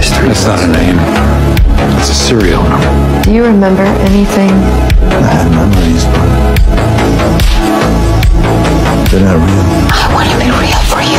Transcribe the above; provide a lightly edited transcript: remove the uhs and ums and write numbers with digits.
3. That's not a name. It's a serial number. Do you remember anything? I had memories, but they're not real. I want to be real for you.